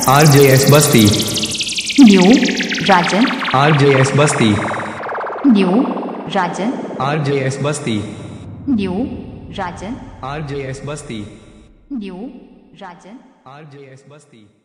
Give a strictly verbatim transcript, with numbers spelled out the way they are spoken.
RJS Basti, new Rajan, RJS Basti, new Rajan, RJS Basti, new Rajan, RJS Basti, new Rajan, RJS Basti.